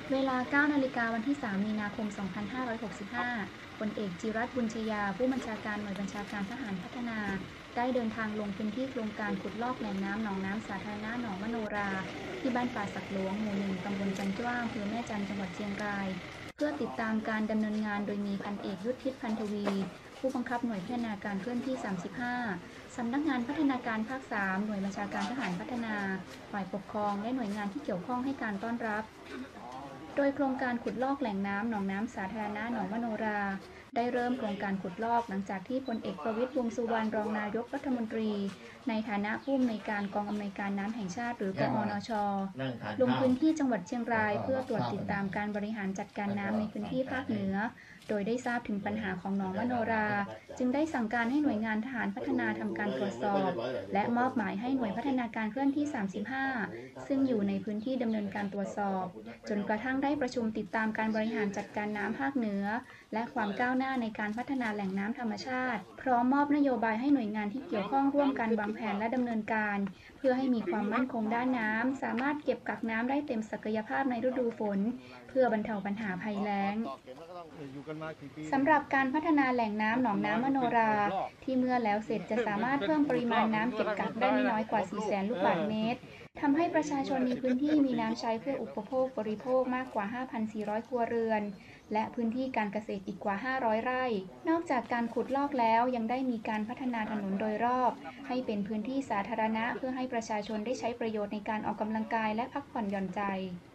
เวลา 9 นาฬิกาวันที่ 3 มีนาคม 2565 พลเอกจิรัตน์ บุญชยา ผู้บัญชาการหน่วยบัญชาการทหารพัฒนา ได้เดินทางลงพื้นที่โครงการขุดลอกแหล่งน้ำหนองน้ำสาธารณะหนองมโนรา ที่บ้านป่าสักหลวง หมู่ 1 ตำบลจันจ้วง อำเภอแม่จันทร์ จังหวัดเชียงราย เพื่อติดตามการดำเนินงานโดยมีพันเอกยุทธทิพย์ พันธวี ผู้บังคับหน่วยพัฒนาการเคลื่อนที่ 35 สำนักงานพัฒนาการภาค 3 หน่วยบัญชาการทหารพัฒนา ฝ่ายปกครอง และหน่วยงานที่เกี่ยวข้องให้การต้อนรับ โดยโครงการขุดลอกแหล่งน้ำหนองน้ำสาธารณะหนองมโนรา ได้เริ่มโครงการขุดลอกหลังจากที่พลเอกประวิตร วงษ์สุวรรณ รองนายกรัฐมนตรี ในฐานะผู้อำนวยการกองอำนวยการน้ำแห่งชาติหรือกอนช.ลงพื้นที่จังหวัดเชียงรายเพื่อตรวจติดตามการบริหารจัดการน้ำในพื้นที่ภาคเหนือ โดยได้ทราบถึงปัญหาของหนองมโนรา จึงได้สั่งการให้หน่วยงานทหารพัฒนาทำการตรวจสอบ และมอบหมายให้หน่วยพัฒนาการเคลื่อนที่ 35 ซึ่งอยู่ในพื้นที่ดำเนินการตรวจสอบ จนกระทั่งได้ประชุมติดตามการบริหารจัดการน้ำภาคเหนือ และความก้าวหน้าในการพัฒนาแหล่งน้ำธรรมชาติ พร้อมมอบนโยบายให้หน่วยงานที่เกี่ยวข้องร่วมกันวางแผนและดำเนินการ เพื่อให้มีความมั่นคงด้านน้ำ สามารถเก็บกักน้ำได้เต็มศักยภาพในฤดูฝน เพื่อบรรเทาปัญหาภัยแล้ง สำหรับการพัฒนาแหล่งน้ำหนองน้ำมโนรา ที่เมื่อแล้วเสร็จจะสามารถเพิ่มปริมาณน้ำเก็บกักได้ไม่น้อยกว่า 400,000 ลูกบาศก์เมตร ทำให้ประชาชนมีพื้นที่มีน้ำใช้เพื่ออุปโภคบริโภคมากกว่า 5,400 ครัวเรือน และพื้นที่การเกษตรอีกกว่า 500 ไร่ นอกจากการขุดลอกแล้วยังได้มีการพัฒนาถนนโดยรอบ ให้เป็นพื้นที่สาธารณะเพื่อให้ประชาชนได้ใช้ประโยชน์ในการออกกำลังกายและพักผ่อนหย่อนใจ